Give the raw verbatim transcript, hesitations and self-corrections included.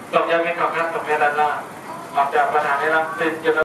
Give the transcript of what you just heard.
ตกยังไม่ขับคัดตกแค่ด้านล่างออกจากประธานให้รับติดจน